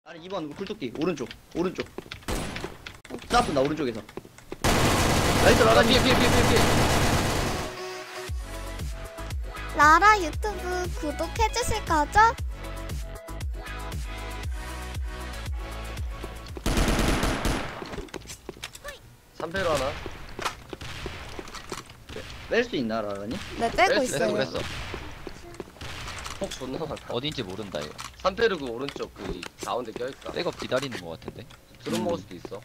아니 2번 굴뚝기 오른쪽 쏴쏜다 오른쪽에서. 나이스 라라 피해. 라라 유튜브 구독해주실 거죠? 삼패로 하나. 뺄 수 있나 라라니? 네, 빼고 뺐어, 있어요. 그랬어. 폭 존나 많다. 어딘지 모른다 이거. 삼패로 그 오른쪽 그 가운데 껴있다. 백업 기다리는 것 같은데. 드론 먹을 수도 있어.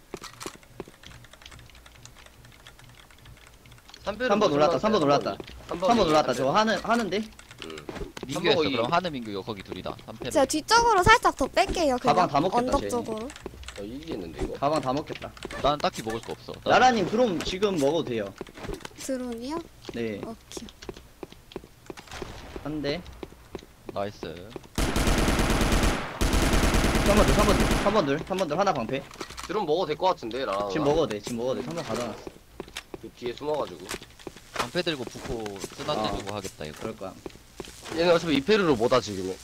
3패로 3번 올랐다 3번 올랐다 3번 올랐다. 저거 하는데 민규였어. 거기- 그럼 하는 민규 거기 둘이다. 3패. 제가 뒤쪽으로 살짝 더 뺄게요. 그냥 가방 다 먹겠다, 언덕 쟤. 쪽으로. 이기겠는데 이거? 가방 다 먹겠다. 난 딱히 먹을 거 없어. 라라님 그럼 지금 먹어도 돼요. 드론이요? 네 오케이. 한대. 나이스. 3번 둘 하나 방패. 드론 먹어도 될 것 같은데 라라. 지금 먹어도 돼 3번 가져놨어. 그 뒤에 숨어가지고. 방패 들고 붙고 쓰나 아. 때리고 하겠다 이거. 그럴 거야. 얘는 어차피 2패로 못하 지금은.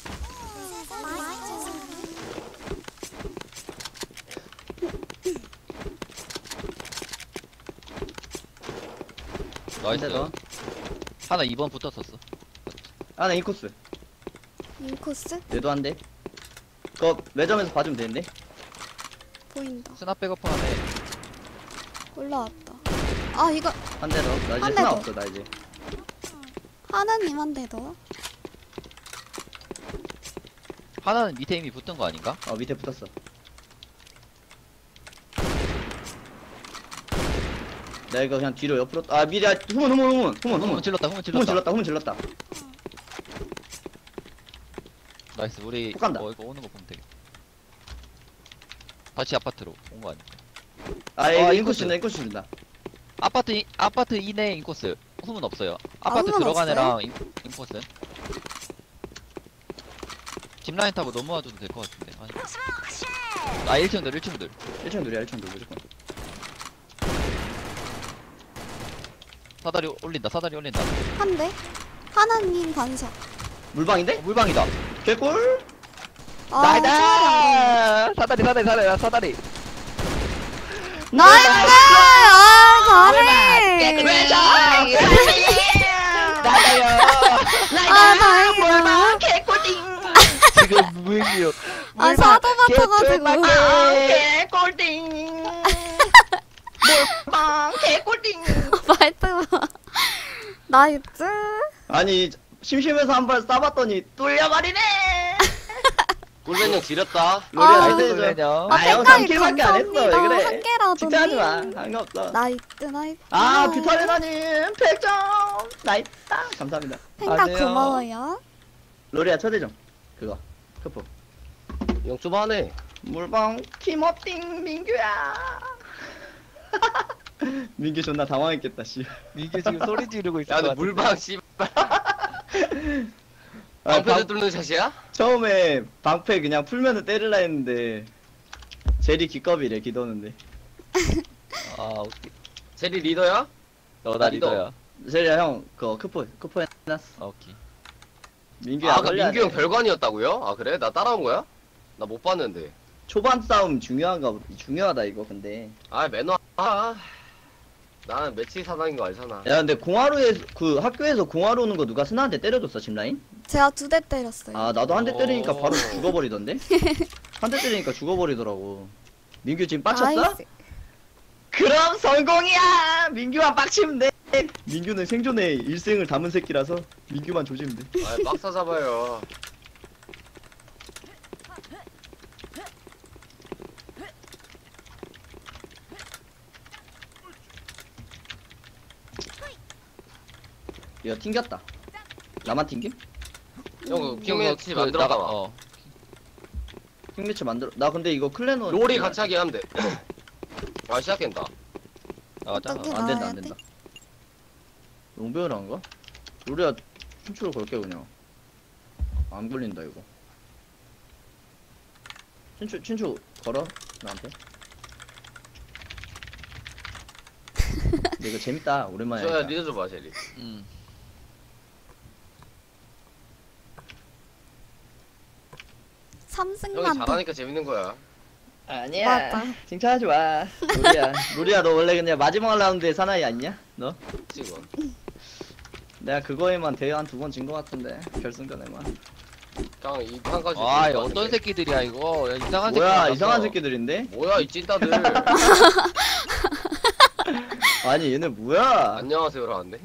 나이스. 한대 더. 하나 2번 붙었었어. 하나 인코스. 인코스? 얘도 한대. 그거 매점에서 봐주면 되는데. 보인다. 스나 백업 하네. 올라왔다. 아, 이거 한 대 더. 나 한 이제 대 하나 더. 없어 나 이제. 하나님 한 대 더. 하나는 밑에 이미 붙은 거 아닌가? 밑에 붙었어. 나 이거 그냥 뒤로 옆으로 미리 후문 후문 질렀다. 후문 질렀다. 후문 질렀다. 나이스. 우리 훅 간다. 이거 오는 거 보면 되겠다. 다시 아파트로 온 거 아니야? 이거 인코스. 인코스 준다. 아파트 이내 인코스. 후문 없어요. 아파트 후문 들어간 없어요? 애랑 인코스. 짚라인 타고 넘어와줘도 될 것 같은데. 아니. 1층들 1층 둘이야 1층 둘 무조건. 사다리 올린다. 한 대. 하나님 반샷. 물방인데? 물방이다. 개꿀. 아, 나이다. 사다리. 나이스! 아, 잘해! 나다요. 아, 다행이다. 지금 무행이요. 아, 사도 같아가지고. 개꿀띵. 물방 개꿀띵. 말투. 나이스. 아니 심심해서 한 발 쏴봤더니 뚫려버리네. 꿀맨형 지렸다. 로리 아. 나이스 해줘. 꿀맨형. 형 생각이 3킬밖에 안 했어. 왜 감사합니다. 그래? 한 개라도. 칭찬하지 마. 한 거 없어. 나이스. 뷰타레나님 100점. 나이스. 감사합니다. 생각 아니에요. 고마워요. 로리야 초대좀. 그거. 크포. 형 좁아하네. 물방 팀업띵 민규야. 민규 존나 당황했겠다 씨. 이게 지금 소리 지르고 있어. 야, 너 물방 씨발. 방패를 뚫는 샷이야? 처음에 방패 그냥 풀면은 때릴라 했는데 제리 기겁이래 기도는데. 아, 오케이. 제리 리더야? 나 리더야. 제리야 형 그거 크포 해놨어. 오케이. 민규야 아까 걸려야 민규 형 돼. 별관이었다고요? 아 그래? 나 따라온 거야? 나 못 봤는데. 초반 싸움 중요하다 이거 근데. 아 매너. 나는 매치 사장인 거 알잖아. 야 근데 공화로에 그 학교에서 공화로 오는 거 누가 스나한테 때려줬어 짚라인? 제가 2대 때렸어요. 나도 한 대 때리니까 오. 바로 죽어버리던데? 한 대 때리니까 죽어버리더라고. 민규 지금 빡쳤어? 나이스. 그럼 성공이야! 민규만 빡치면 돼! 민규는 생존에 일생을 담은 새끼라서 민규만 조지면 돼. 아 빡사 잡아요. 얘가 튕겼다. 나만 튕김? 형 킹매치 그 만들었다. 나가- 킹매치 만들어. 나 근데 이거 클레노. 롤이 같이 하게 하면 돼. 아 시작된다. 나가자. 어떻게 안 된다, 나와야 안 돼? 된다. 롱배열 한 거? 우리야 춤추러 걸게 그냥. 안 걸린다 이거. 춘추 걸어 나한테. 근데 이거 재밌다 오랜만에. 저야 하니까. 리더 줘봐 제리. 형이 3승만 더. 잘하니까 재밌는 거야. 아니야. 맞다. 칭찬하지 마. 루리야. 루리야 너 원래 그냥 마지막 라운드에 사나이 아니냐? 너? 지금. 내가 그거에만 대회 한 2번 진 거 같은데 결승전에만. 그냥 이 판까지. 아 이거 어떤 새끼들이야 이거. 야, 이상한 새끼. 뭐야 이상한 새끼들인데? 뭐야 이 찐따들. 아니 얘네 뭐야? 안녕하세요라는데.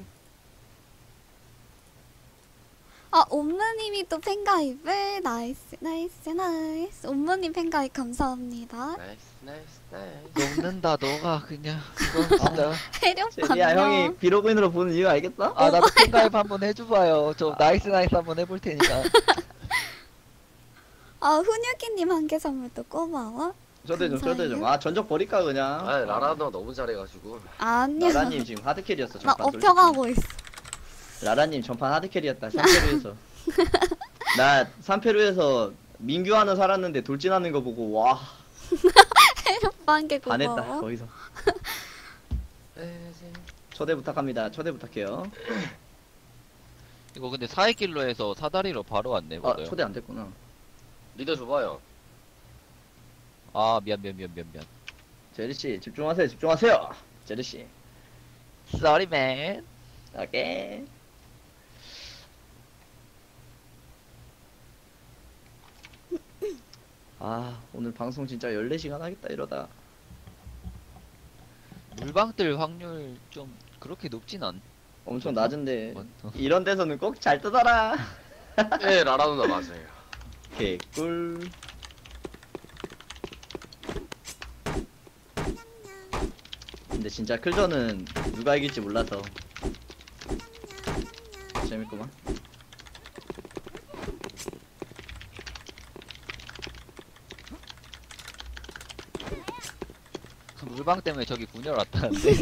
아, 옴무님이 또 팬가입을. 나이스, 나이스, 나이스. 옴무님 팬가입 감사합니다. 나이스 나이스 나이스. 녹는다 너가 그냥. 그건 진짜. 제리야 해력반요. 형이 비로그인으로 보는 이유 알겠어? 아 나도 팬가입 한번 해줘봐요. 저 나이스 나이스 한번 해볼 테니까. 아, 훈유기님 한 개 선물 또 고마워. 초대 좀. 아 전적 버릴까 그냥. 아 라라도 너무 잘해가지고. 아니야. 라라님 지금 하드캐리였어. 나 전판 업혀가고 있어. 솔직히. 라라님 전판 하드캐리였다. 3패루에서. 나 3패루에서 민규 하는 살았는데 돌진하는 거 보고 와 해력반 개 고마워. 반했다 거기서. 초대 부탁합니다. 초대 부탁해요. 이거 근데 사이길로 해서 사다리로 바로 왔네. 아 맞아요. 초대 안 됐구나. 리더 줘봐요. 아 미안. 제리 씨 집중하세요. 제리 씨. Sorry man. 오케이. 아 오늘 방송 진짜 14시간 하겠다 이러다. 물방 뜰 확률 좀 그렇게 높진 않. 엄청 낮은데 어. 이런 데서는 꼭 잘 뜨더라. 네 라라 누나 맞아요. 개꿀. 근데 진짜 클전은 누가 이길지 몰라서 재밌구만. 물방 때문에 저기 분열 왔다는데.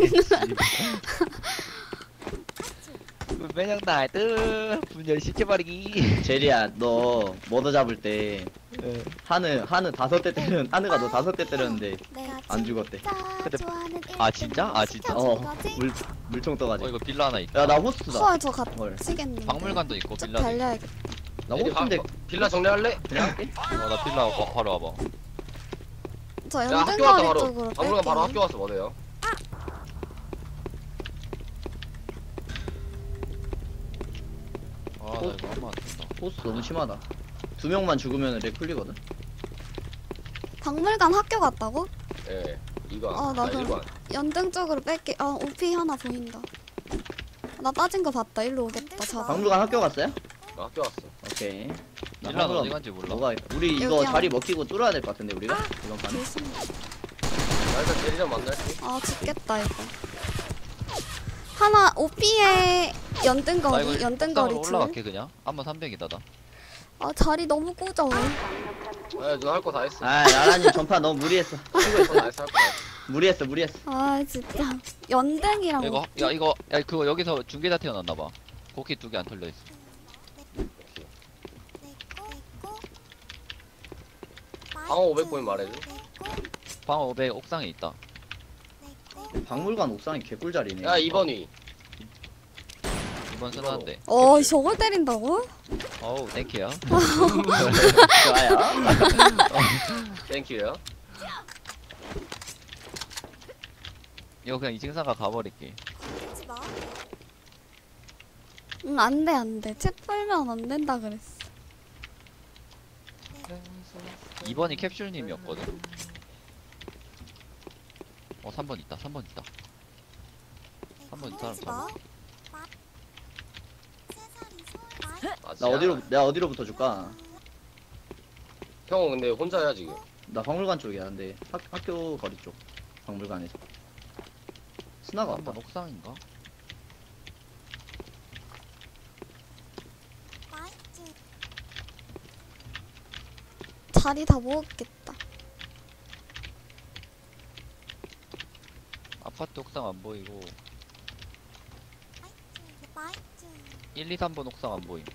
매형 나이트 분열 시켜버리기. 제리야 너 머더 잡을 때 하느 5대 때렸 하느가 너 5대 때렸는데 안 죽었대. 근데 아 진짜? 아 진짜? 물총 떠가지고. 이거 빌라 하나 있다. 야 나 호스트다. 헐, 저 헐. 갇히겠는데. 박물관도 있고 쭉 빌라도 있고. 달려야겠다. 나 에디, 호스트인데 빌라 정리할래? 그냥 할게. 나 빌라 바로 와봐. 저 야 학교 왔다 연등거리 바로. 쪽으로 방문가 바로 뺄게요. 학교 왔어 뭐래요? 아나 이거 하면 안 된다. 호스트 너무 심하다. 2명만 죽으면 렉 풀리거든. 박물관 학교 갔다고? 예. 이거. 아, 나 그럼- 1번. 연등 쪽으로 뺄게. 아, OP 하나 보인다. 나 따진 거 봤다. 일로 오겠다. 잡아. 박물관 학교 갔어요? 나 학교 왔어. 오케이. 나 빌라는 박물관 어디 간지 몰라. 뭐가 우리 이거 여기야. 자리 먹히고 뚫어야 될 것 같은데 우리가 이번 판에. 조심. 나 일단 제리랑 만날게. 아, 죽겠다 이거. 하나 OP에 나 연등거리. 이거 연등거리 옥상으로 둘. 올라갈게 그냥. 한번 300이다 나. 아, 자리 너무 꾸져. 아 누나 할 거 다 했어. 아 나라님 전판 너무 무리했어. 할거 다 했어 할 거 다 했어. 무리했어. 아, 진짜. 연등이랑 이거 OP. 야 이거 야 그거 여기서 중계자 태어났나 봐. 고키 2개 안 털려 있어. 방어 500보인 말해줘. 방 500 옥상에 있다. 박물관 옥상이 개꿀자리네. 야 2번 위. 이번 쓰나한데. 어, 저걸 때린다고? 어우 땡큐야. 좋아요. 땡큐요. 이거 그냥 2층상가 가버릴게. 응, 안 돼, 안 돼. 책 풀면 안 된다 그랬어. 2번이 캡슐님이었거든. 3번 있다. 3번 있다. 3번 이 사람 잡아. 나 내가 어디로부터 줄까? 형 근데 혼자야 지금. 나 박물관 쪽이야. 근데 학교 거리 쪽. 박물관에서. 스나가 왔다. 3번 옥상인가? 자리 다 먹었겠다. 아파트 옥상 안 보이고 1, 2, 3번 옥상 안 보임.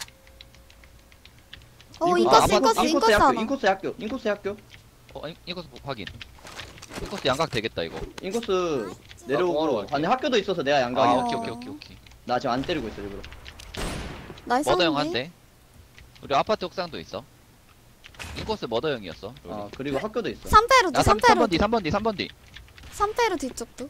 인코스 하나. 인코스 학교. 인코스 학교. 인코스 확인. 인코스 양각 되겠다 이거. 인코스 공항으로 내려오고. 갈게. 아니 학교도 있어서 내가 아 양각이야. 오케이. 나 지금 안 때리고 있어 일부러. 나이스 머더 형 한데? 한대. 우리 아파트 옥상도 있어. 인코스 머더형이었어. 어 그리고 학교도 있어. 3패로 뒤, 야 3패로 3번 뒤 3번 뒤 3번 뒤. 3패로 뒤쪽도.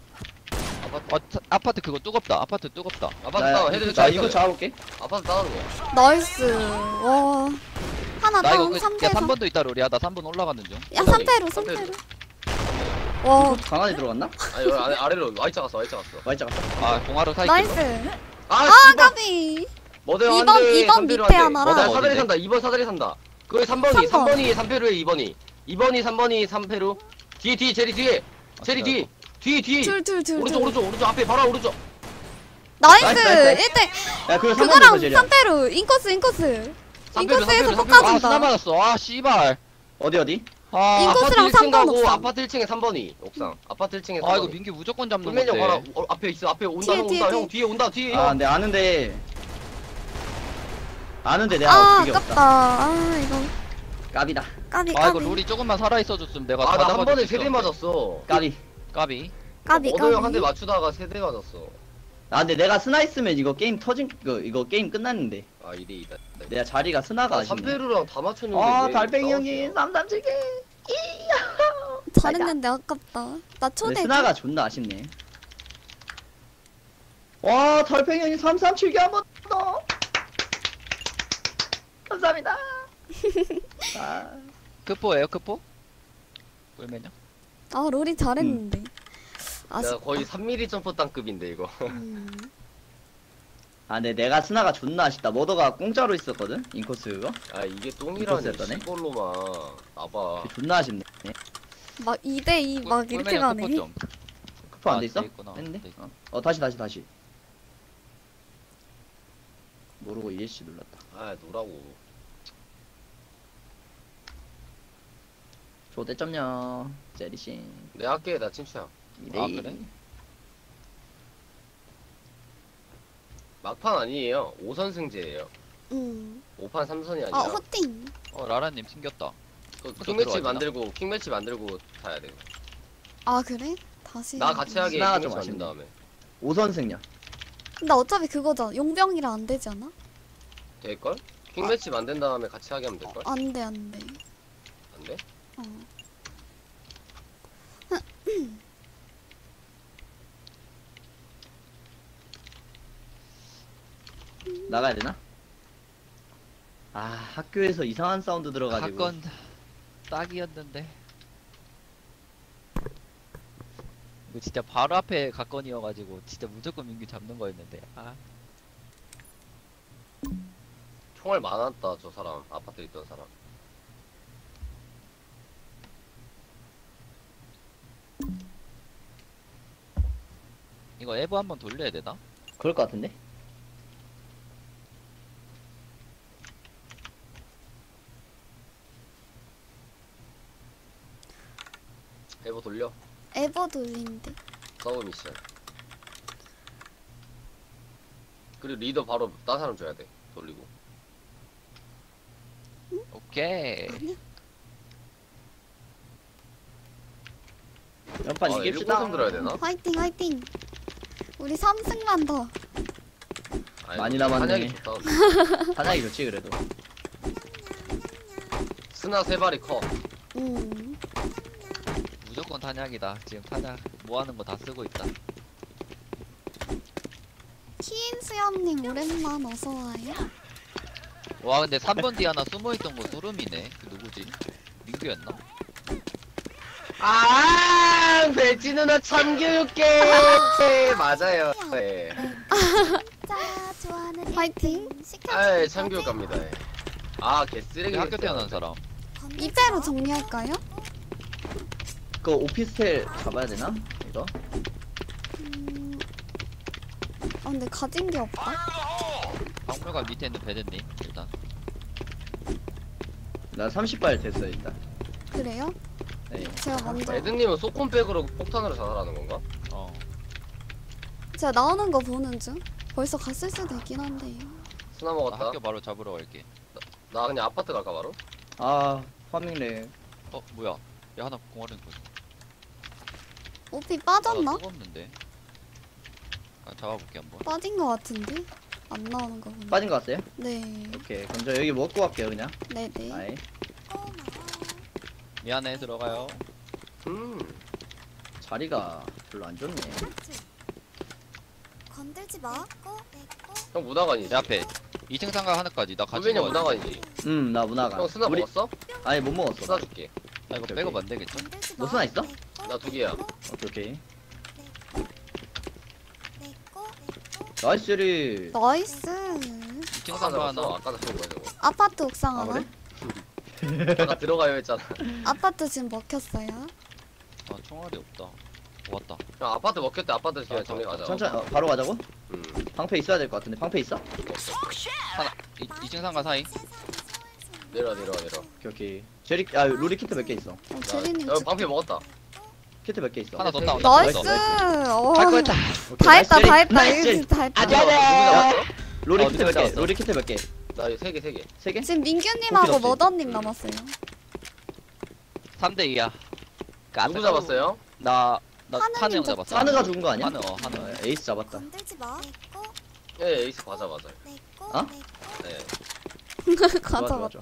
아파트 그거 뜨겁다. 아파트 뜨겁다. 아파트 나 다운 헤드 자 이거 잡아볼게. 아파트 다운은 거야. 나이스. 와. 하나 나 이거 다운 야 3패. 3번도 있다 로리야. 나 3번 올라가는 중. 야 3패로 3패로. 와. 강아지 들어갔나? 아 여기 아래로 Y자 갔어. Y자 갔어. 아 공화로 사이클. 나이스. 아 아 씨발. 까비. 머더형 이번- 한대. 이번 삼배로 밑에 한대. 하나랑. 머더형 사다리 어딘데? 산다. 2번 사다리 산다. 그게 3번이 3번. 3번이 3패로에 2번이. 2번이 3번이 3패로. 뒤에 제리 뒤에. 제리 뒤에. 둘. 오른쪽 앞에 바로 오른쪽. 나이스. 나이스, 나이스. 1대. 야 그거 그거랑 3번 제리야. 3패로 인코스. 삼패로, 인코스에서 삼패로, 볶아준다. 아 스나 맞았어. 아 씨발. 어디? 아. 인코- 아파트 인코스랑 1층 3번 가고 옥상. 아파트 1층에 3번이 옥상. 아파트 1층에 3번이. 아 이거 민규 무조건 잡는 꿀맨형 봐라. 건데. 앞에 있어. 앞에 온다. 뒤에, 형 뒤에, 온다. 뒤에. 형 뒤에 온다. 뒤에 아 형. 근데 아는데 내가 아 그게 아깝다. 없다. 아 이거 까비다. 까비 아 이거 까비. 롤이 조금만 살아 있어줬으면 내가 아 다 나 한 잡아줄 번에 수 세대 있었는데. 맞았어. 까비. 까비. 까비 머더형 한 대 까비. 맞추다가 세대 맞았어. 아 근데 내가 스나 있으면 이거 게임 터진 이거 게임 끝났는데. 아 2대2다. 내가 자리가 스나가 아 아쉽네. 3패루랑 다 맞췄는데. 아 왜 달팽이 싸웠어요? 형이 337개. 잘했는데 아깝다. 나 근데 초대. 스나가 존나 아쉽네. 와 달팽이 형이 337개 한 번 더. 감사합니다. 아, 크포예요 크포? 꿀맨형? 아 롤이 잘했는데. 내가 아쉽다. 거의 3mm 점프 땅급인데 이거. 아 근데 내가 스나가 존나 아쉽다. 머더가 공짜로 있었거든 인코스 그거. 아 이게 똥이라니 이뻤었다네. 시골로만 나봐. 그게 존나 아쉽네. 막 2대2 막 이렇게 꿀맨형 가네. 크포 좀. 크포 안 아, 돼 있어? 돼 있구나. 했는데? 돼 있어. 다시. 모르고 ESC 눌렀다. 아 노라고. 조대점요. 제리신. 내 학교에 나 친추야. 아, 그래? 막판 아니에요. 5선승제예요. 5판 3선이 아니라. 아 호팅. 라라님 튕겼다. 킹매치 들어가야 킹매치 만들고 타야 돼. 아 그래? 다시. 나 같이 하게 스나가 킹매치 좀 만든 아쉽네. 다음에. 5선승이야. 근데 어차피 그거잖아. 용병이라 안 되지 않아? 될걸? 킹매치 만든 다음에 같이 하게 하면 될걸? 안 돼, 안 돼. 안 돼? 어. 나가야 되나? 아 학교에서 이상한 사운드 들어가지고. 사건 딱이었는데. 이거 진짜 바로 앞에 가건이어가지고 진짜 무조건 민규 잡는 거였는데. 아. 총알 많았다 저 사람. 아파트에 있던 사람. 이거 에버 한번 돌려야 되나? 그럴 것 같은데? 에버 돌려. 에버 돌린대. 서브 미션. 그리고 리더 바로 딴 사람 줘야 돼. 돌리고. 오케이. 연판 아, 이깁시다. 1분 들어야 되나? 화이팅, 화이팅. 우리 3승만 더. 아이고, 많이 남았네. 한약이 좋다. 사냥이 좋지 그래도. 스나 세 발이 커. 무조건 탄약이다. 지금 탄약 모아는 거 다 쓰고 있다. 키인 수염님 오랜만 어서와요. 와 근데 3번 뒤 하나 숨어있던 거 소름이네. 그 누구지? 민규였나? 아, 배지 누나 참교육계. 맞아요. 네. 자, 좋아하는 화이팅. 아, 참교육 갑니다. 예. 아, 우리 개쓰레기. 학교 태어난 사람. 2패로 정리할까요? 그 오피스텔 잡아야 되나? 이거? 아 근데 가진 게 없다. 박물관 밑에 있는 배드님 일단. 나 30발 됐어 일단. 그래요? 네. 제가 먼저 에드님은 소콘백으로 폭탄으로 자살하는 건가? 어. 제가 나오는 거 보는 중. 벌써 갔을 수도 있긴 한데요. 스나 나 먹었다. 학교 바로 잡으러 갈게. 나 그냥 아파트 갈까 바로? 아 파밍렉. 어 뭐야? 야 하나 공활인 거. 오피 빠졌나? 뜨겁는데. 아 잡아볼게 한번. 빠진 거 같은데? 안 나오는 거 보니. 빠진 거 같아요? 네. 오케이. 그럼 저 여기 먹고 갈게요 그냥. 네네. 아이. 미안해 들어가요. 자리가 별로 안 좋네. 건들지 마. 형 무나간이지. 내 앞에 2층 상가 하나까지 나 같이 후배님 먹어야 돼. 무나간이지. 나 문화가. 형 스나 우리 먹었어? 아니 못 먹었어. 스나 줄게. 아 이거 오케이, 백업 오케이. 안 되겠죠? 건들지 너 마. 스나 있어? 나 2개야. 오케이. 내 거. 나이스 제리. 나이스. 2층 아까 상가 잡았어. 하나. 아까 잡은 거야 저거. 아파트 옥상 아 하나. 그래? 아까 들어가요 했잖아. 아파트 지금 먹혔어요. 아 총알이 없다. 왔다. 형 아파트 먹혔대. 아파트 그냥 아, 정리 가자. 천천히 바로 가자고? 음. 방패 있어야 될 것 같은데 방패 있어? 하나 2층 상가 사이. 내려와. 오케이 오케이. 제리 루리 키트 몇 개 있어? 제리님 야, 방패 먹었다. 키트 몇 개 있어? 하나 더 세 따. 개. 나이스. 나이스, 어. 할 거였다. 오케이, 다 나이스 했다 제리. 다 했다. 나이스 이거 제리. 진짜 다 했다. 누구 잡았어? 로리 어, 키트 몇 개? 잡았어. 로리 키트 몇 개? 나 3개. 세 개? 지금 민규님하고 없지. 머더님 남았어요. 3대 2야. 누구 잡았어요? 나 하느님 하느 형 저- 잡았어. 하느가 죽은 거 아니야? 하느 하느. 어, 에이스 잡았다. 건들지 마. 내 거. 예, 에이스 맞아. 어? 네. 가자 좋아, 맞다. 좋아.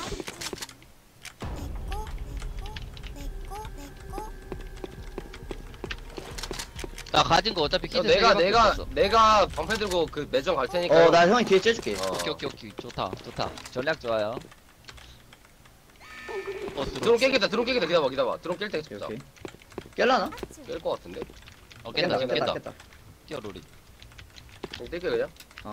나 가진 거 어차피 키트 내가 방패 들고 그 매점 갈 테니까. 나 형이 뒤에 째줄게. 오케이 좋다 전략 좋아요. 드론 깨겠다. 기다려봐. 드론 깰 때 오케이 진짜 오케이. 깰라나? 깰것 같은데. 깬다. 뛰어 로리. 좀 깰게 그냥.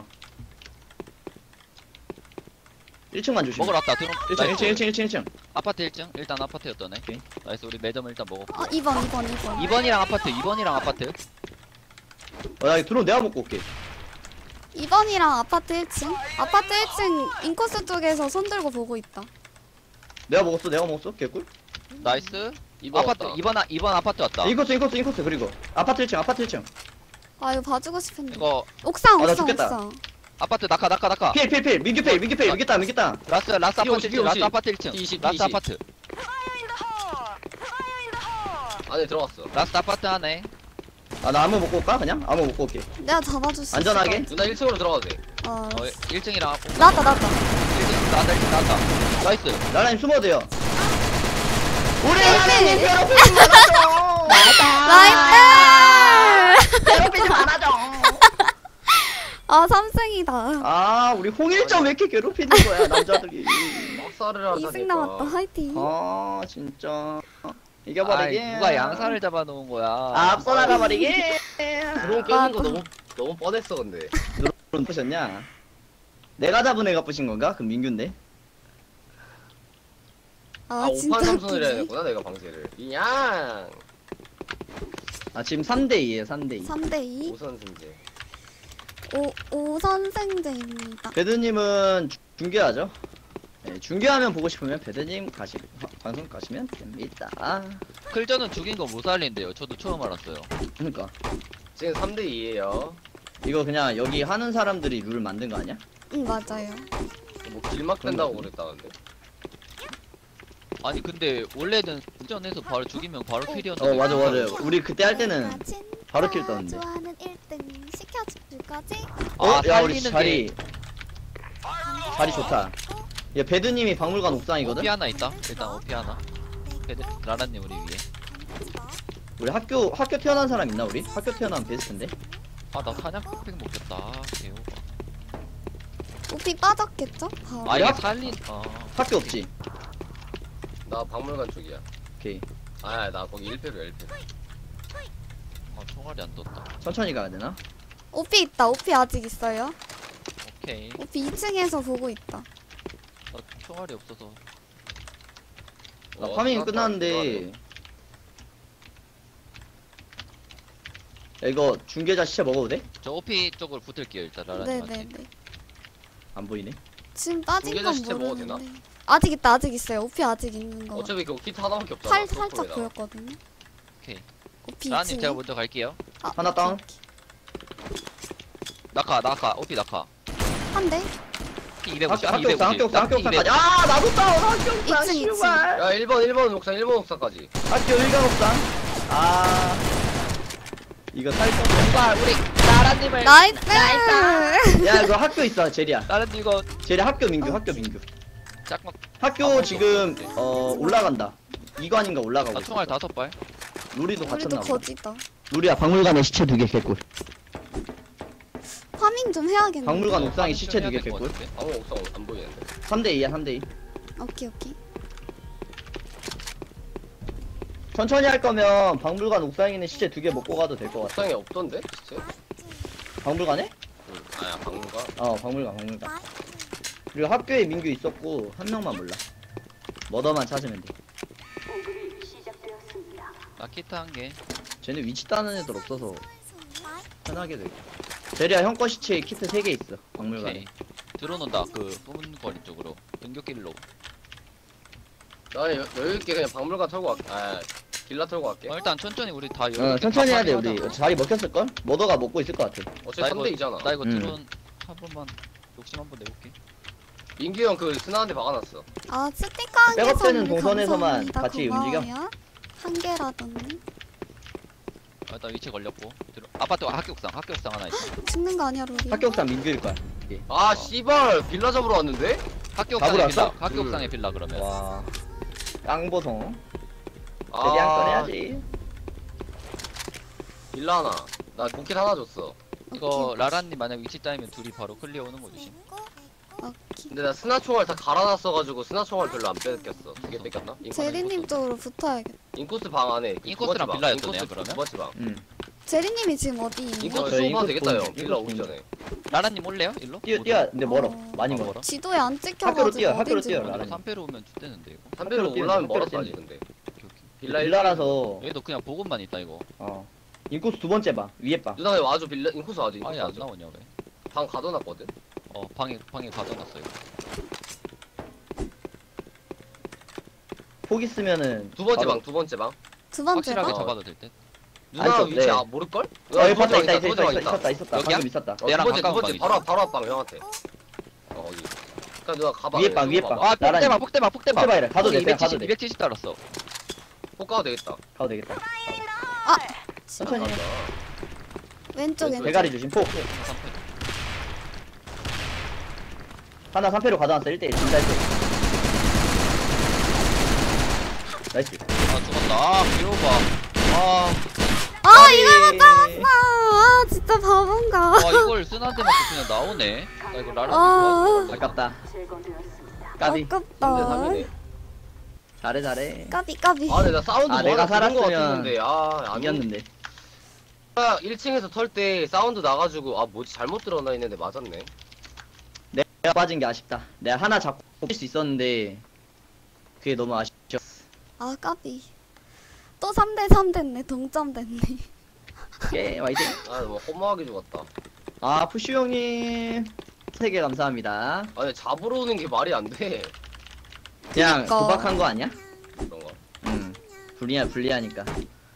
1층만 조심. 먹으러 왔다. 드론. 1층. 아파트 1층. 일단 아파트였더네. 오케이. 나이스 우리 매점 일단 먹었고. 2번. 2번이랑 아파트. 나 이거 드론 내가 먹고 올게. 2번이랑 아파트 1층. 아파트 1층 인코스 쪽에서 손 들고 보고 있다. 내가 먹었어. 개꿀. 나이스. 이번 아파트 왔다. 2번 아파트 왔다. 인코스 그리고 아파트 1층. 아 이거 봐주고 싶은데. 이거 옥상. 나 죽겠다. 아파트 낙하. 필. 민규필. 여기다. 라스 아파트 1층. P50. 라스 아파트 1층. P20. 라스 아파트. 안에 들어갔어. 라스 아파트 하네. 나 암호 먹고 올까? 그냥? 암호 먹고 올게. 내가 잡아줄 수 안전하게? 있을 누나 1층으로 들어가도 돼. 것 같아. 1층이랑 나왔다. 1층 나왔다. 나이스. 나라님 숨어도 돼요. 우리 나라님 괴롭히지 말아줘. 나이스! 괴롭히지 말아줘. 아 3승이다. 우리 홍일점 왜 이렇게 괴롭히는 거야 남자들이. 막사를 하다니까. 2승 남았다. 화이팅. 진짜 아이, 이겨버리게. 누가 양사를 잡아놓은 거야. 앞서 나가버리게. 드론 깨는 거 너무 뻔했어 근데. 드론 부셨냐? 내가 잡은 애가 부신 건가? 그럼 민규인데. 아 오판 진짜 삼선을 해야 웃기지. 되구나 내가 방세를. 그냥 지금 3대2에요 3대2. 3대2. 5선 승제. 5선생제입니다. 배드님은 중계하죠? 네, 중계하면 보고 싶으면 배드님 방송 가시면 됩니다. 클전은 죽인 거 못 살린대요. 저도 처음 알았어요. 그러니까 지금 3대 2예요. 이거 그냥 여기 하는 사람들이 룰 만든 거 아니야? 응 맞아요. 뭐 길막 된다고 그랬다는데. 아니 근데 원래는 클전에서 바로 죽이면 바로 킬이었는데. 맞아. 우리 그때 할 때는 바로 킬 떴는데. 좋아하는 1등 시켜줄 거지? 야 우리 살리는 자리 게 자리 좋다. 야 배드님이 박물관 옥상이거든? 오피 하나 있다. 일단 오피 하나. 라라님 우리 위에. 우리 학교 태어난 사람 있나 우리? 학교 태어나면 베스트인데? 나 사냥 팩 먹겠다. 개오바. 오피 빠졌겠죠? 바로. 이게 학- 살린. 학교 없지? 나 박물관 쪽이야. 오케이 나 거기 1패로 1패. 총알이 안 떴다. 천천히 가야 되나? 오피 있다. 오피 아직 있어요. 오케이. 오피 2층에서 보고 있다. 나 총알이 없어서. 나 파밍이 끝났는데 야 이거 중계자 시체 먹어도 돼? 저 오피 쪽으로 붙을게요 일단 라라님한테. 네네네. 안 보이네. 지금 빠진 중계자 건 시체 먹어도 되나? 모르는데. 아직 있다. 아직 있어요. 오피 아직 있는 거. 어차피 그 키트 하나밖에 없잖아. 살짝 소프트웨어에다가. 보였거든요. 오케이. 오피 라라님 2층에. 제가 먼저 갈게요. 하나 다운. 낙하 오피 낙하. 한 대. P 250. 학교 옥상까지. 나도 다운. 학교 옥상. 2층, 2층. 씨발. 야 1번 옥상까지. 학교 일간 옥상. 이거 살짝. 누가 우리 라라님을. 나이스! 야 이거 학교 있어 제리야. 라라님 이거 제리 학교 민규. 잠깐. 학교 지금 올라간다. 이관인가 올라가고 나 있어. 총알 5발. 루리도 우리도 갇혔나 보다. 거지다. 루리야 박물관에 시체 2개 개꿀. 파밍 좀 해야겠네. 박물관 옥상에 파밍 시체 좀 2개 해야 될것 개꿀. 같은데? 아무 옥상 안 보이는데. 3대2야 3대2. 오케이 오케이. 천천히 할 거면 박물관 옥상에 있는 시체 2개 먹고 가도 될 것 같아. 옥상에 없던데? 진짜? 박물관에? 응. 아야 박물관. 어 박물관. 그리고 학교에 민규 있었고 한 명만 몰라. 머더만 찾으면 돼. 나 키트 한 개. 쟤네 위치 따는 애들 없어서 편하게 돼. 제리야 형 거 시체에 키트 3개 있어. 박물관에. 오케이. 들어놓는다. 그 뿜은 거리 쪽으로. 연격길로. 나 여유 있게 그냥 박물관 털고 갈게. 아 길라 털고 갈게. 일단 천천히 우리 다 천천히 해야 돼 우리. 자리 먹혔을걸? 머더가 먹고 있을 것 같아. 어차피 3대이잖아. 나 이거 음. 드론 한 번만 욕심 한번 내볼게. 민규 형 그 스나한테 박아놨어. 아 스티커 한 개. 백업되는 동선에서만 감사합니다. 같이 고마워요. 움직여. 한 개라더니 일단 위치 걸렸고. 아파트 학교 옥상 하나 있어. 죽는 거 아니야 로리? 학교 옥상 민규일 거야. 아 씨발 빌라 잡으러 왔는데? 학교 잡으러 옥상에 빌라. 왔어? 학교 옥상에 빌라 그러면. 와. 깡보성. 아 제리 한건 해야지. 빌라 하나. 나 본킷 하나 줬어. 이거 라라님 만약 위치 따이면 둘이 바로 클리어 오는 거 조심. 오케이. 근데 나 스나 총알 다 갈아놨어가지고 스나 총알 별로 안 뺏겼어. 2개 뺏겼나? 제리님 쪽으로 붙어야겠다. 인코스 방 안에. 그 인코스랑 두 번째 빌라였던 방. 애야, 인코스 그러면? 두 번째 방. 제리님이 지금 어디? 인코스 저희 쏘면 인코스 되겠다 보는 형. 중, 빌라 인코스 오기 보는 전에. 라라님 올래요? 일로? 뛰어. 근데 멀어. 많이 어, 멀어. 지도에 안 학교로 찍혀가지고 뛰어, 학교로 어딘지 뛰어, 몰라. 라라님. 3패로 오면 죽대는데 이거. 3배로 뛰어, 올라오면 학교로 멀었어 아직 뛰어. 근데. 오케이, 오케이. 빌라라서 얘도 그냥 보급만 있다 이거. 어. 인코스 2번째 방. 위에 방. 누나 왜 와줘 빌라 인코스 와줘 인코스 아예 안 와줘. 나오냐 왜? 방 가둬놨거든. 방에 가져놨어 이거. 폭 있으면은 두 번째 바로- 방 두 번째 방. 두 번째 확실하게 방? 잡아도 될 듯. 누나 있어, 위치 네. 모를걸? 여기 봤다 있다 두 번째 방 있었다 여기야? 방금 있었다. 두 내랑 번째 가까운 방이지. 방이지. 바로 앞방 형한테. 거기. 그니까 누나 가봐. 위에 방, 위에 방. 아 라라님. 폭대박. 폭대박이라 가도 돼, 그냥 가도 돼. 270 달았어. 폭 가도 되겠다. 가도 되겠다. 아! 천천히 해. 왼쪽 왼쪽. 대가리 조심. 폭. 하나 3패로 가져왔어. 1대1 진짜 1대1. 나이스. 아 죽었다. 아 괴로워. 아 이걸 못 잡았어. 아 진짜 바본가. 와 이걸 쓰나한테 맞고 그냥 나오네. 나 이거 라라 아. 좋아하는 아깝다. 까비. 아깝다. 잘해. 까비. 아 근데 나 사운드 아, 뭐 내가 하나 들은 거 살았으면 같았는데 아 이겼는데. 1층에서 털 때 사운드 나가지고 아 뭐지 잘못 들었나 했는데 맞았네. 내가 빠진 게 아쉽다. 내가 하나 잡고 뺄 수 있었는데 그게 너무 아쉽죠. 아 까비. 또 3대3 됐네. 동점 됐네. 오케이 화이팅. 아뭐 허무하게 죽었다. 아 푸슈 형님 3개 감사합니다. 아니 잡으러 오는 게 말이 안 돼. 그냥 그니까. 도박한 거 아니야? 그런 거. 불리하니까.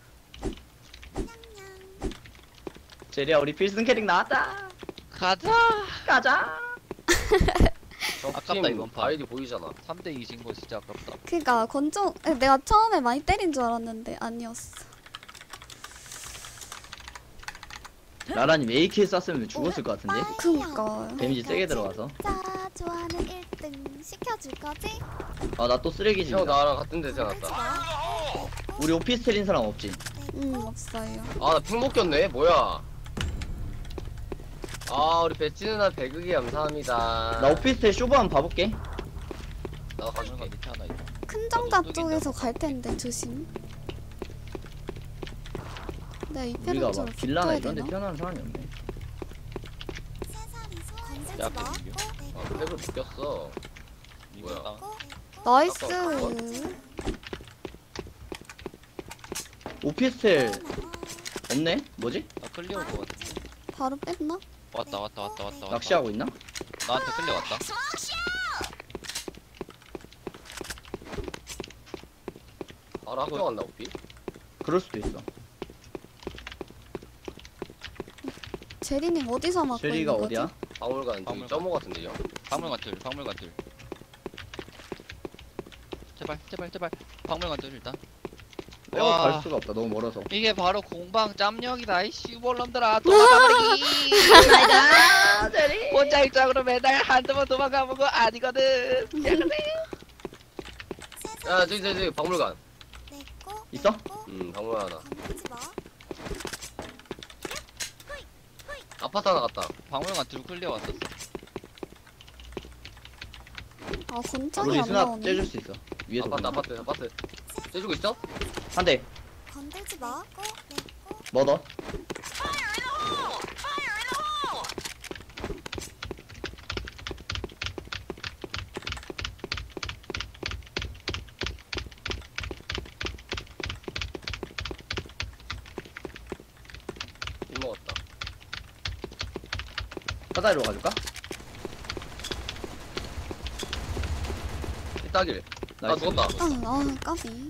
제리야 우리 필승 캐릭 나왔다. 가자. 가자. 아깝다, 이번 판. 아이디 보이잖아. 3대 2진 거 진짜 아깝다. 그니까 권총 내가 처음에 많이 때린 줄 알았는데 아니었어. 라라님 AK 쐈으면 죽었을 것 같은데. 그니까. 데미지 세게 들어가서. 자 좋아하는 1등 시켜줄 거지? 아 나 또 쓰레기지. 형 나랑 같은 데서 울지 났다. 마. 우리 오피스텔인 사람 없지? 없어요. 아나 핑못 꼈네 뭐야. 아 우리 배치 누나 배극이 감사합니다. 나 오피스텔 쇼부 한번 봐볼게. 나도 가는 거 가줄게. 밑에 하나 있다. 큰 정자 쪽에서 갈 텐데 조심. 내가 이 우리가 페론 좀 막 빌라나 붙어야 이런 데 되나? 태어나는 사람이 없네. 건들지 야, 마. 민규. 아 백을 못 꼈어. 이거 뭐야? 땅. 나이스. 오피스텔 없네? 뭐지? 나 클리어 거 같은데. 바로 뺐나? 왔다. 낚시하고 있나? 나한테 클리어 왔다. 바로 학교 갔나 오피? 그럴 수도 있어. 제리님 어디서 맞고 제리가 있는 거지? 어디야? 박물관 저기 박물관. 점호 같은데요. 박물관 틀. 제발. 박물관 틀 일단. 빼고 와. 갈 수가 없다. 너무 멀어서. 이게 바로 공방 짬력이다. 이 씨볼놈들아 도망가버리기. 가자 제리. 혼자 입장으로 매달 한두 번 도망가본 거 아니거든. 야 저기 박물관. 있어? 방문 하나. 건들지 마. 아파트 하나 갔다. 박물관 둘 클리어 왔었어. 아 권총이 우리 안 수납 나오네. 째줄 수 있어. 위에서 아파트. 떼주고 있어? 한 대. 건들지 마. 내꺼. 뭐 넣어? 일 먹었다. 사다리로 가줄까? 이따길. 아 나이스. 죽었다. 까비.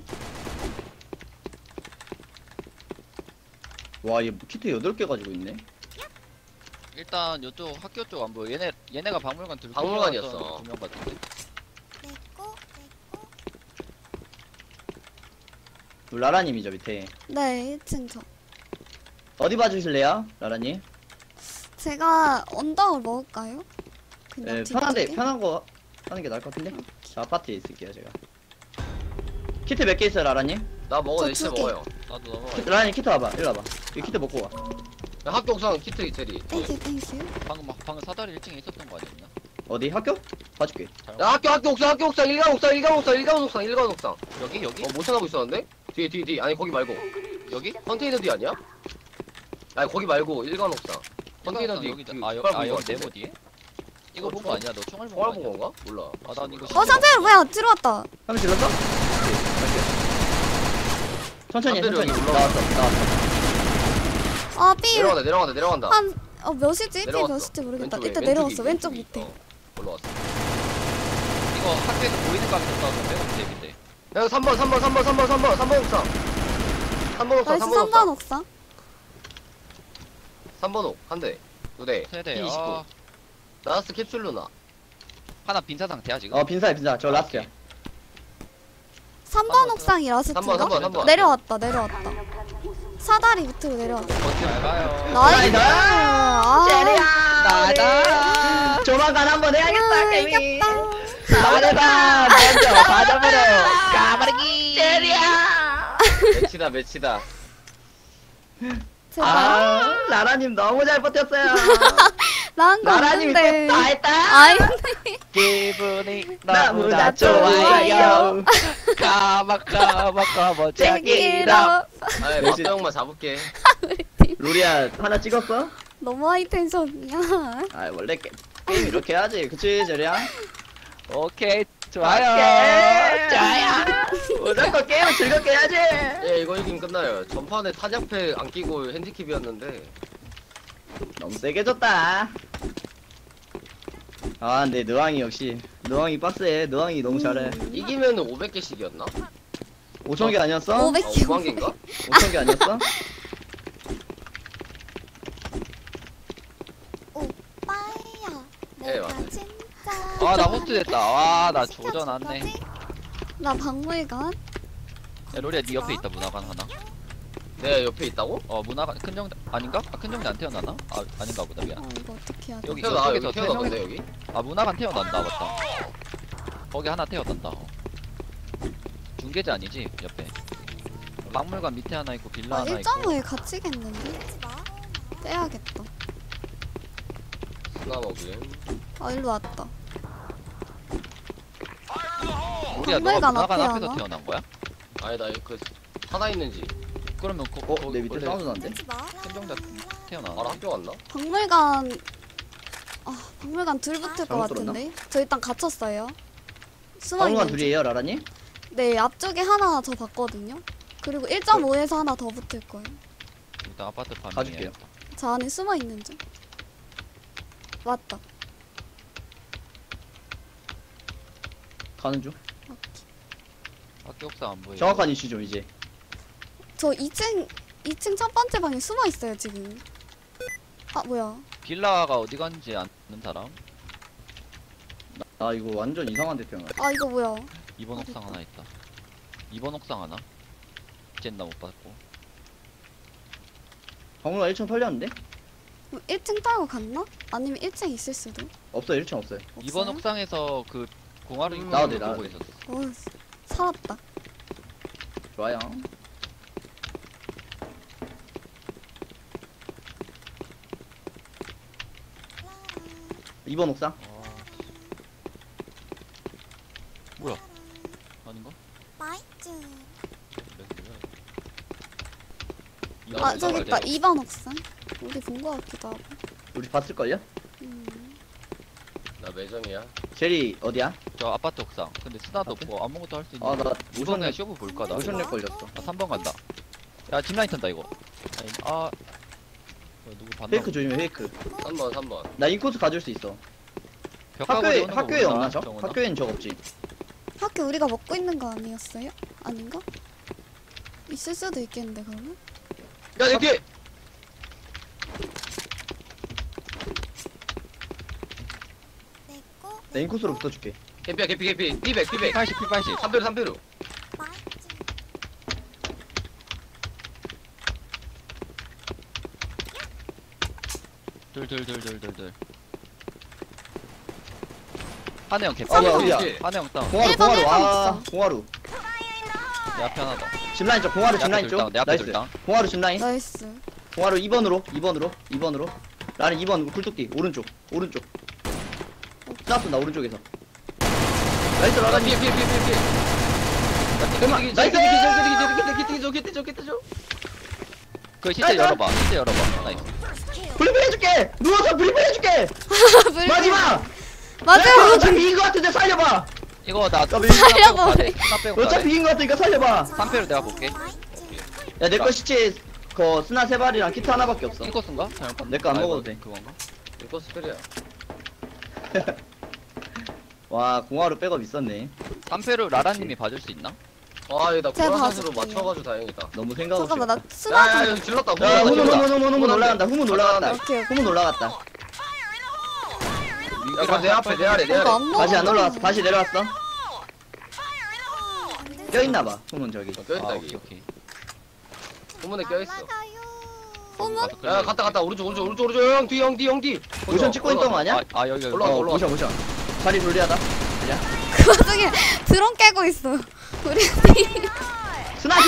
와, 얘 키트 8개 가지고 있네. 일단 요쪽 학교 쪽 안 보여. 얘네가 박물관 둘 박물관이었어. 두명 같은데. 내꺼. 라라님이죠, 밑에. 네 1층 저. 어디 봐주실래요, 라라님? 제가 언덕을 먹을까요? 그냥 네, 뒤쪽에? 편한데, 편한 거 하는 게 나을 것 같은데? 저 아파트에 있을게요, 제가. 키트 몇 개 있어요, 라라님? 나 먹어. 저 내 진짜 두 개. 먹어요. 나도 넘어가. 라라님 키트 와봐, 일로 와봐. 이 키트 먹고 와. 야, 학교 옥상 키트 제리. 땡큐 땡큐. 방금 사다리 1층에 있었던 거 아니었나? 어디? 학교? 봐줄게. 야 학교 옥상 일간 옥상. 여기? 못 찾아보고 있었는데? 뒤. 아니 거기 말고. 여기? 컨테이너 뒤 아니야? 아니 거기 말고 일간 옥상. 컨테이너 뒤. 여기다. 그 아 깃발 본 여기 거 네모 같은데? 뒤에? 이거 어, 본 거 아니야? 너 총알 본 총알 거 본 아니야? 건가? 몰라. 아, 난 이거 상태로 뭐야 들어왔다. 한번 질렀어? 천천히 해, 담배를 천천히. 여기 나왔어. 아 삐. 내려간다. 한 몇이지? 삐 내려왔어. 몇일지 모르겠다. 왼쪽에, 일단 왼쪽이, 내려왔어. 왼쪽 왼쪽이. 밑에. 올라왔어. 이거 학교에서 보이는 각도 싸서 빼면 되겠는데. 야 3번 옥상. 3번 옥상. 나이스 3번 옥상. 3번 옥. 한 대. 두 대. 세대. P29. 아, 나스 캡슐 루나. 하나 빈사 상태야 지금? 빈사야. 저 라스트야. 3번 옥상이 라스트인가? 3번. 내려왔다. 사다리 밑으로 내려왔다. 잘 가요. 나이스. 나이스. 아, 나다. 조만간 한번 해야겠다, 게임이. 이겼다. 나래다. 먼저 바닥으로 까마르기. 제리야. 매치다. 제발. 라라님 너무 잘 버텼어요. 나한 거 라라님이 없는데. 다 했다. 아이, 기분이 너무나 좋아요. 까마까마 땡기로. 아이 매치. 박도 형만 잡을게. 로리야 하나 찍었어? 너무 하이 텐션이야. 아 원래 게임 이렇게 해야지. 그치 제리야? 오케이 오케이. 좋아요. 무조건 게임을 즐겁게 해야지. 예 이거 이기면 끝나요. 전판에 타작팩 안 끼고 핸디캡이었는데 너무 세게 졌다. 아 근데 느왕이 역시 느왕이 빡세. 느왕이 너무 잘해. 이기면은 500개씩이었나? 5,000개 아니었어? 500개. 5만 개인가? 5,000개 아니었어? 오빠야. 네, 내가 맞네. 진짜. 아 나 호스트 됐다. 와나 조전 왔네. 나 박물관. 야 로리야 네 옆에 있다 문화관 하나. 내 옆에 있다고? 어 문화관 큰 정자 아닌가? 아 큰 정자 안 태어나나? 아 아닌가 보다 미안. 이거 어떻게 해야 돼? 여기 태어나 여기 저쪽에서 태어나던데 여기? 아 문화관 태어난다 맞다. 거기 하나 태어난다. 중계자 아니지 옆에. 박물관 밑에 하나 있고 빌라 아, 하나 있고. 1.5에 갇히겠는데? 건들지 마. 떼야겠다. 스나먹이 아, 일로 왔다. 우리야 너가 박물관 문화관 앞에 앞에서 하나? 태어난 거야? 아니 나 그 하나 있는지 그러면 내 밑에 사운드 나는데? 건들지 마. 큰 정자 태어나. 바로 학교 갔나? 박물관. 아, 박물관 둘 붙을 것 잘못 들었나? 같은데? 저 일단 갇혔어요. 숨어 박물관 있는 둘이에요 라라님? 네, 앞쪽에 하나 더 봤거든요. 그리고 1.5에서 하나 더 붙을 거예요. 일단 아파트 파밍. 가줄게요. 저 안에 숨어 있는 중. 왔다. 가는 중. 학교 옥상 안 보여. 정확한 이슈 좀 이제. 저 2층 첫 번째 방에 숨어 있어요, 지금. 아, 뭐야. 빌라가 어디 갔는지 아는 사람? 아 이거 완전 이상한 데 태어나. 아, 이거 뭐야. 2번 옥상 하나 있다. 2번 옥상 하나? 쟤나 못 봤고. 박물관 1층 털렸는데? 그럼 1층 따고 갔나? 아니면 1층 있을 수도? 없어요 1층 없어요. 2번 없어요? 옥상에서 그 공화를 입고 나와도 돼, 보고 나와도 돼. 있었어. 어, 살았다. 좋아요. 2번 옥상. 뭐야? 아닌가? 마이쮸. 아 네. 저기 있다 2번 옥상. 우리 본 거 같기도 하고. 우리 봤을걸요? 나 매점이야. 제리 어디야? 저 아파트 옥상. 근데 스나도 아파트? 없고 아무것도 할 수 있는. 아, 나 이번에 쇼부 볼까 나. 모션 렉 걸렸어. 나 3번 간다. 야 짚라인 탄다 이거. 아니, 누구 봤나? 페이크 조심해, 페이크. 3번. 나 인코스 가줄 수 있어. 벽가구리 오는 거 학교에 모르나? 없나 저? 정훈아? 학교엔 적 없지. 학교 우리가 먹고 있는 거 아니었어요? 아닌가? 있을 수도 있겠는데 그러면? 야, 내 뒤에! 내꺼. 나 인코스로 붙어줄게. 개피야, 개피. 피백. P80 P80. 3배로. 마이쮸. 둘. 한혜영 개피. 어디야? 한혜영 땅. 공화루, 1번, 공화루. 1번 와, 옥상. 공화루. 내 앞에 하나 더. 짚라인 쪽, 공화루 내 앞에 짚라인 둘 땅, 쪽. 내 앞에 나이스. 둘 땅. 공화루 짚라인. 나이스. 공화루 2번으로. 나는 2번 굴뚝기 오른쪽. 나 오른쪽에서. 나이스 나 라라니. 뒤에. 그만, 나이스! 개띠죠. 그 시체 열어봐. 나이스. 브리핑 해줄게. 누워서 브리핑 해줄게. 마지막. 맞아요. 어차피 이긴 거 같은데 살려봐. 이거 나 나 살려봐. 스나 빼고 어차피 가래. 이긴 거 같으니까 살려봐. 3패로 내가 볼게. 야, 내 거 시체 그 스나 세 발이랑 키트 하나밖에 없어. 인코스인가? 잘못 봤네. 내거안 아, 먹어도 이거 돼. 그건가? 이거 스펠이야. 와, 공화로 백업 있었네. 3패로 라라님이 봐줄 수 있나? 아, 이거 나 제가 보라색으로 봐줄게요. 맞춰가지고 다행이다. 너무 생각 없이. 잠깐만 나 야, 스나 좀. 여기 질렀다. 야, 질렀다. 후문 올라간다. 후문 올라갔다. 오케이, 오케이. 후문 올라갔다. 야, 그거 내 앞에, 내 아래. 이거 안 먹어. 다시 안 올라갔어. 다시 내려왔어. 껴있나봐. 후문 저기. 껴있다, 아, 여기. 오케이. 후문에 껴있어. 호문? 가서 야, 갔다. 오른쪽. 형 뒤. 모션 찍고 있던 거 아니야? 아 여기 올라가, 어, 올라가. 모션. 자리 돌리하다. 그 와중에 드론 깨고 있어. 우리 스나이퍼!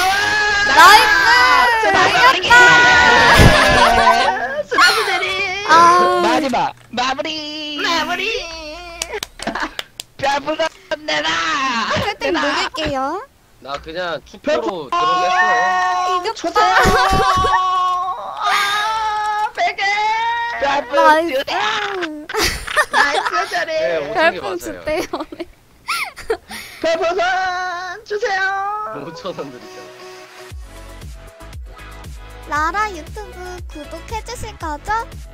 나이스! 이겼다! 스나이퍼 대리! 아 마지막 마무리. 별풍선 내라. 혜택 녹일게요. 나 그냥 투표로 들어오겠어. 이겼다. 나이스. 나이스 자리! 네, 5,000개 별풍 맞아요. 주대요. 별풍선 주세요! 5,000원 드리잖아. 라라 유튜브 구독해주실 거죠?